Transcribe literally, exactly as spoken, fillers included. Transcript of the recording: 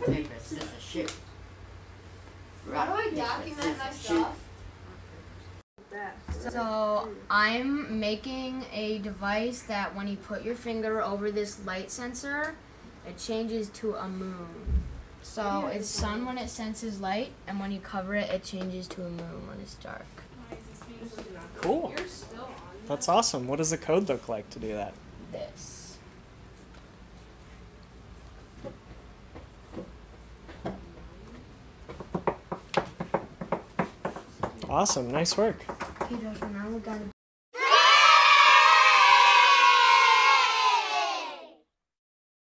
paper, scissors, shoot. How do I document my stuff? So I'm making a device that when you put your finger over this light sensor, it changes to a moon. So it's sun when it senses light, and when you cover it, it changes to a moon when it's dark. Cool. That's awesome. What does the code look like to do that? This. Awesome. Nice work. Okay, Joshua, now we gotta